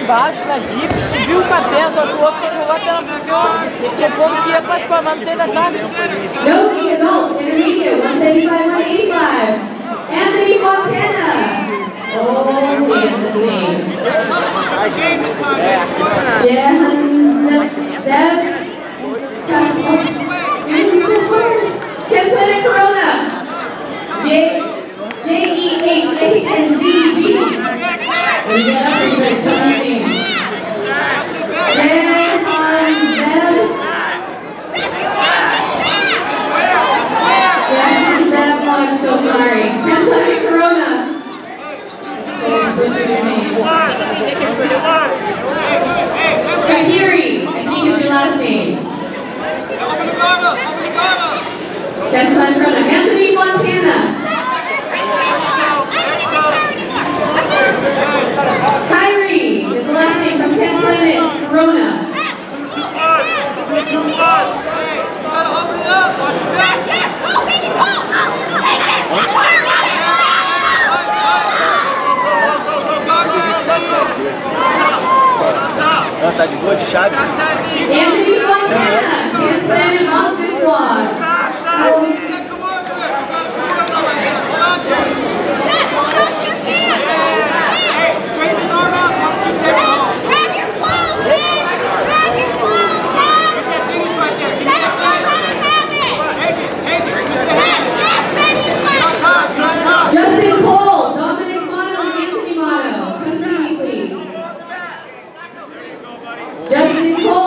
embaixo na dip, subiu com a perna, só que o outro só jogou a perna por cima, supondo que ia para as costas, mas não sei da saca. Noting adults, intermediate, 175, 185. Anthony Montana. Oh, man, this name. Jehan Zeb. Template Corona. Jehanzb. When you get up, you better tell your name. Jehan Zeb. Jehan Zeb, oh, I'm so sorry. Template Corona. Kahiri, I think is your last name. Template Corona. Anthony Montana. Kyrie is the last name from 10 Planet Corona. Tá de boa de chave. Anthony Montana, 10 Planet Monster Squad. Justin Cole, Dominic Motto, and Anthony Motto. Come see me, please. Justin Cole.